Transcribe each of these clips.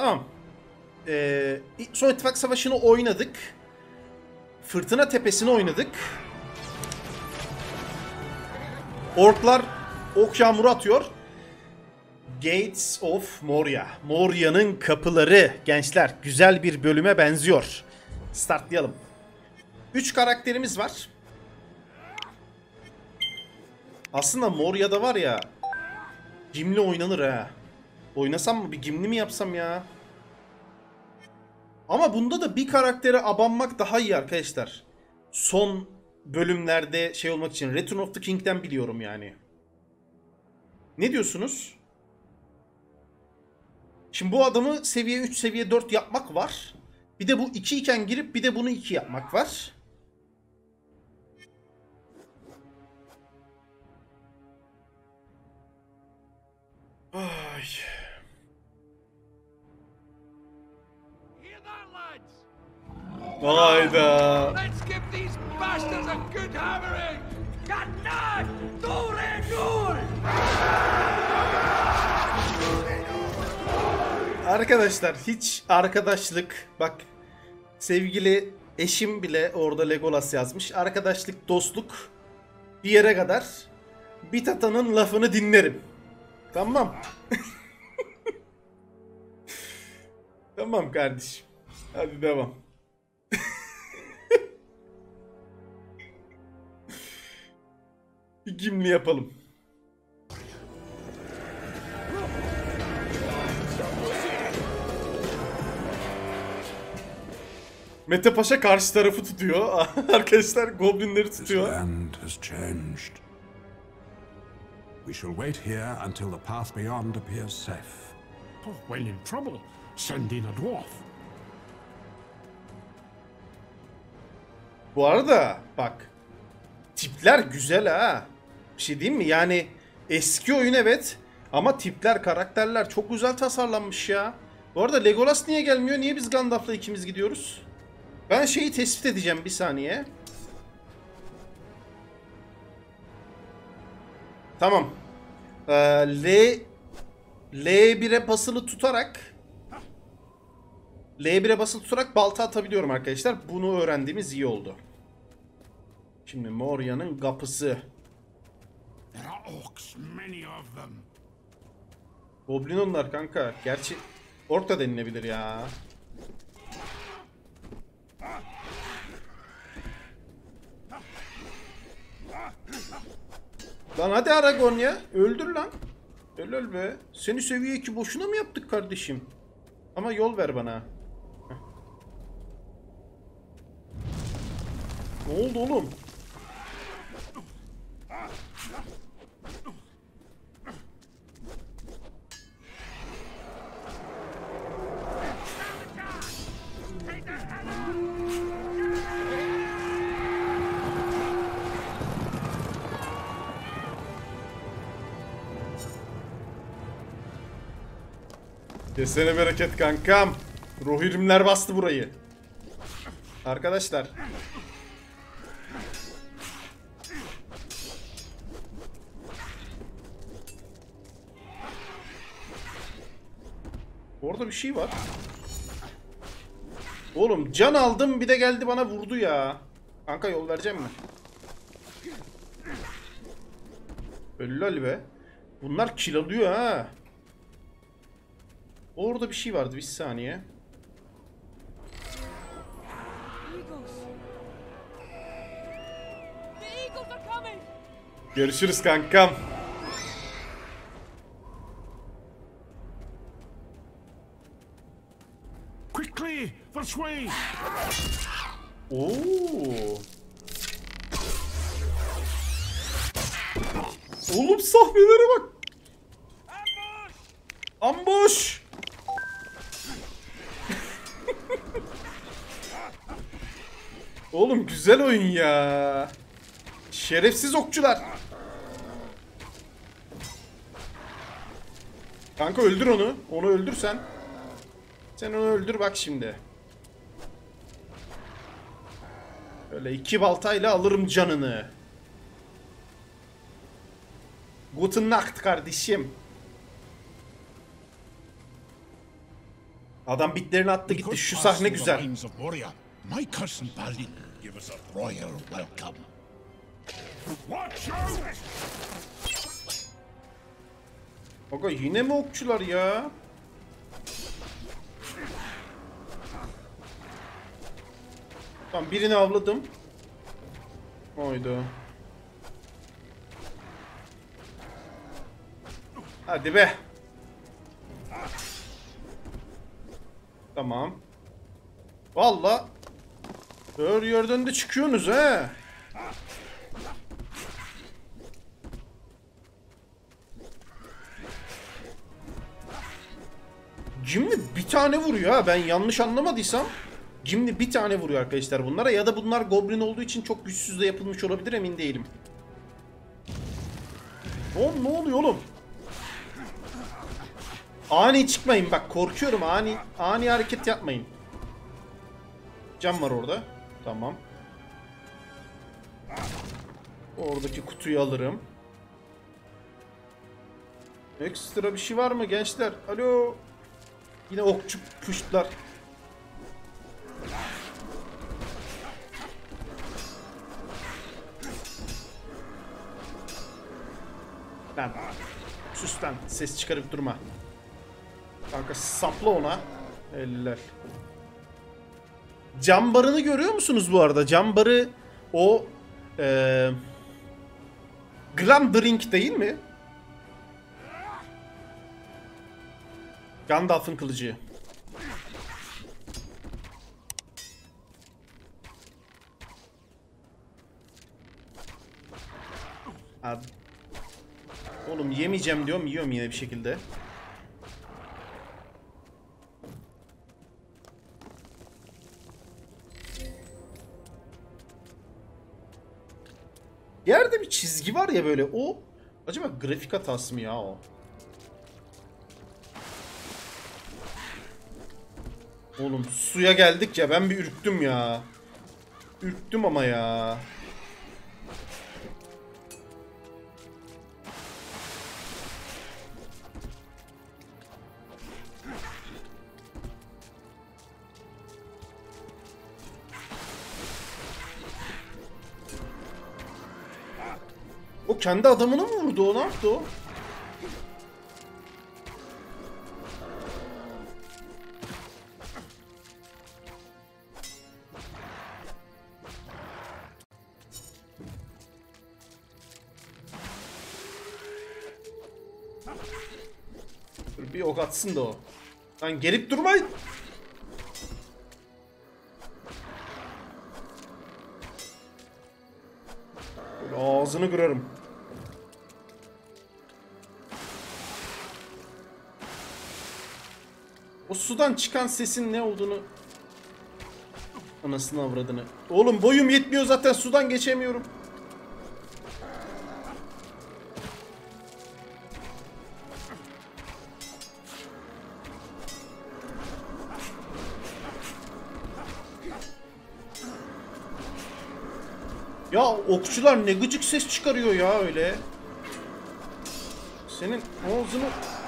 Tamam. Son İttifak Savaşı'nı oynadık. Fırtına Tepesi'ni oynadık. Orklar ok yağmuru atıyor. Gates of Moria. Moria'nın kapıları. Gençler, güzel bir bölüme benziyor. Startlayalım. 3 karakterimiz var. Aslında Moria'da var ya, Gimli oynanır ha. Oynasam mı? Bir Gimli mi yapsam ya? Ama bunda da bir karaktere abanmak daha iyi arkadaşlar. Son bölümlerde şey olmak için Return of the King'den biliyorum yani. Ne diyorsunuz? Şimdi bu adamı seviye 3, seviye 4 yapmak var. Bir de bu 2 iken girip bir de bunu 2 yapmak var. Ay. Hayda. Let's give these bastards a good hammering! Gatnan! Dure dur! Arkadaşlar hiç arkadaşlık, bak sevgili eşim bile orada Legolas yazmış. Arkadaşlık, dostluk bir yere kadar. Bitata'nın lafını dinlerim. Tamam. Tamam kardeşim. Hadi devam. Bir Gimli yapalım. Mete Paşa karşı tarafı tutuyor. Arkadaşlar goblinleri tutuyor. This land has changed. We shall wait here until the path beyond appears safe. Oh, when in trouble, send in a dwarf. Bu arada bak, tipler güzel ha. Bir şey diyeyim mi? Yani eski oyun evet ama tipler, karakterler çok güzel tasarlanmış ya. Bu arada Legolas niye gelmiyor? Niye biz Gandalf'la ikimiz gidiyoruz? Ben şeyi tespit edeceğim, bir saniye. Tamam. L1'e basılı tutarak L1'e basılı tutarak balta atabiliyorum arkadaşlar. Bunu öğrendiğimiz iyi oldu. Şimdi Moria'nın kapısı. There are orcs, many of them. Goblin onlar kanka. Gerçi ork da denilebilir ya. Lan hadi Aragorn ya. Öldür lan. Öl be. Seni seviye 2 boşuna mı yaptık kardeşim? Ama yol ver bana. Heh. Ne oldu oğlum? Kesene bereket kankam. Rohirrimler bastı burayı. Arkadaşlar. Orada bir şey var. Oğlum can aldım, bir de geldi bana vurdu ya. Kanka yol vereceğim mi? Öllal be. Bunlar kill alıyor ha. Orada bir şey vardı, bir saniye. Görüşürüz kankam. Quickly, this way. Oo. Oğlum sahnelere bak. Ambush. Oğlum güzel oyun ya. Şerefsiz okçular. Kanka öldür onu. Onu öldür sen. Sen onu öldür bak şimdi. Böyle 2 baltayla alırım canını. Guten Nacht kardeşim. Adam bitlerini attı We gitti. could Şu pass sahne through the güzel. lines of Moria. My cousin Balin give us a royal welcome. Watch out! Aga yine mi okçular ya? Tamam birini avladım. Oydu. Hadi be. Tamam. Valla. Her yerden de çıkıyorsunuz he. Gimli bir tane vuruyor ha, ben yanlış anlamadıysam. Gimli bir tane vuruyor arkadaşlar bunlara, ya da bunlar goblin olduğu için çok güçsüz de yapılmış olabilir, emin değilim. Oğlum ne oluyor oğlum? Ani çıkmayın bak, korkuyorum, ani hareket yapmayın. Cam var orada. Tamam. Oradaki kutuyu alırım. Ekstra bir şey var mı gençler? Alo. Yine okçu puştlar. Lan. Sus lan. Ses çıkarıp durma. Kanka sapla ona. Eller. Cam barını görüyor musunuz bu arada? Cam barı o Glam Drink değil mi? Gandalf'ın kılıcı. Abi. Oğlum yemeyeceğim diyorum, yiyorum yine bir şekilde. Yerde bir çizgi var ya böyle, o acaba grafik hatası mı ya o? Oğlum suya geldik ya, ben bir ürktüm ya. Ürktüm ama ya. O kendi adamını mı vurdu, o ne yaptı o? Dur bir ok atsın da o. Lan gelip durmayın. Böyle ağzını kırarım. O sudan çıkan sesin ne olduğunu... Anasını avradını. Oğlum boyum yetmiyor zaten, sudan geçemiyorum. Ya okçular ne gıcık ses çıkarıyor ya öyle. Senin ağzını...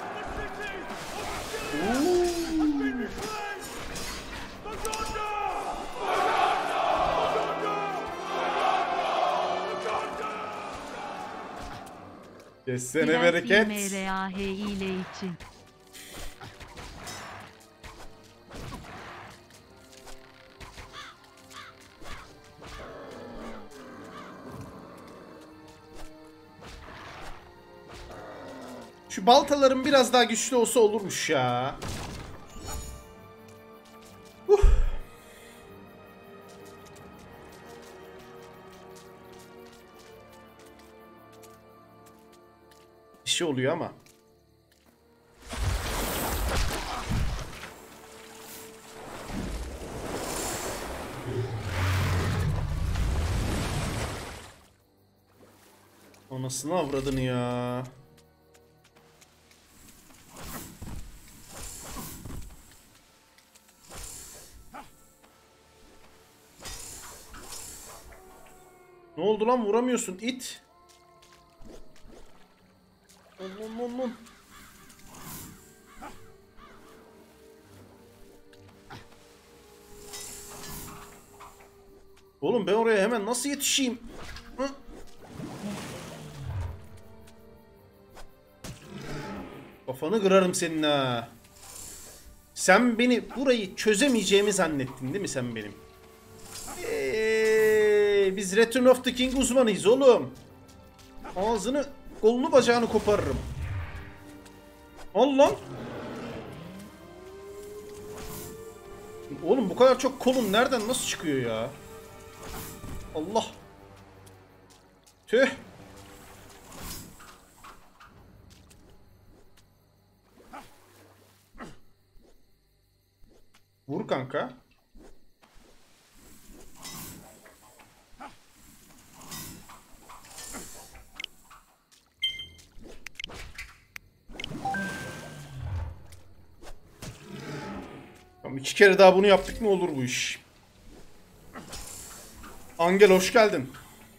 Kessene bereket. MRAH ile için. Şu baltaların biraz daha güçlü olsa olurmuş ya. Bir şey oluyor ama. Anasını avradını ya. Ne oldu lan, vuramıyorsun it. Lan. Oğlum ben oraya hemen nasıl yetişeyim? Hı? Kafanı kırarım senin ha. Sen beni burayı çözemeyeceğimi zannettin değil mi sen benim? Biz Return of the King uzmanıyız oğlum. Ağzını, kolunu, bacağını koparırım. Allah. Oğlum bu kadar çok kolun nereden nasıl çıkıyor ya? Allah. Tüh. Vur kanka. Tamam, 2 kere daha bunu yaptık mı olur bu iş. Angel hoş geldin.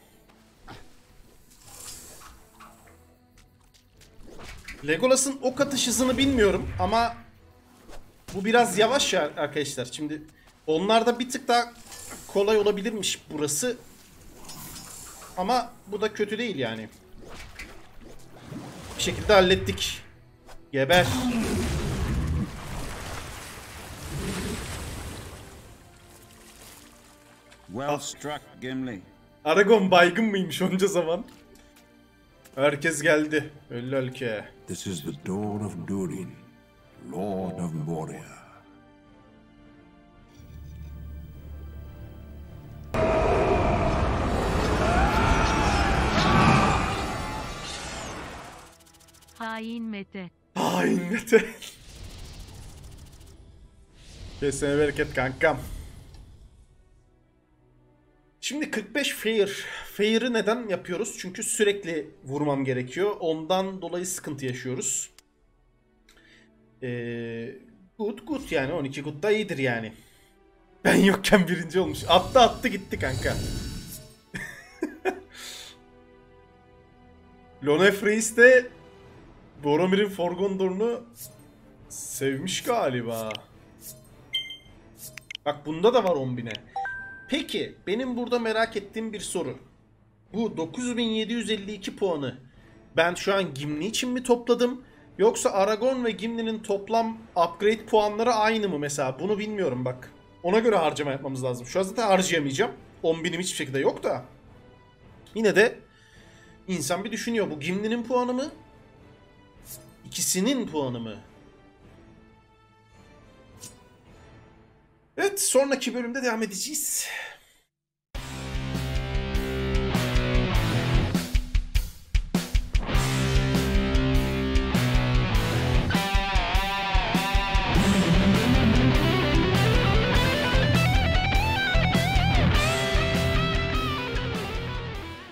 Legolas'ın ok atış hızını bilmiyorum ama bu biraz yavaş ya arkadaşlar. Şimdi onlarda bir tık daha kolay olabilirmiş burası. Ama bu da kötü değil yani. Bir şekilde hallettik. Geber. Well struck, Gimli. Aragorn baygın mıymış onca zaman? Herkes geldi. Öllel ki. This is the dawn of Durin, Lord of Moria. Hain Mete. Hain Mete. Kesene bereket kankam. Şimdi 45 fair. Fair'ı neden yapıyoruz? Çünkü sürekli vurmam gerekiyor. Ondan dolayı sıkıntı yaşıyoruz. Good yani. 12 good da iyidir yani. Ben yokken birinci olmuş. Attı gitti kanka. Lonef Reis de Boromir'in Forgondor'unu sevmiş galiba. Bak bunda da var 10.000'e. Peki benim burada merak ettiğim bir soru. Bu 9752 puanı ben şu an Gimli için mi topladım? Yoksa Aragorn ve Gimli'nin toplam upgrade puanları aynı mı mesela? Bunu bilmiyorum bak. Ona göre harcama yapmamız lazım. Şu an zaten harcayamayacağım. 10.000'im hiçbir şekilde yok da. Yine de insan bir düşünüyor. Bu Gimli'nin puanı mı? İkisinin puanı mı? Evet, sonraki bölümde devam edeceğiz.